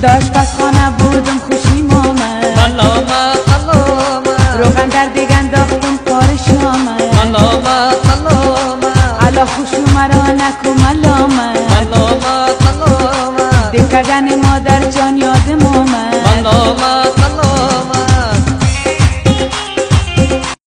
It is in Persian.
داشت پس خانه بودم خوشیم آمد سلامت سلامت روغن در دیگه انداختم کارش آمد سلامت سلامت علا خوشو مرا نکو ملامت سلامت سلامت دکگن مادر جان یا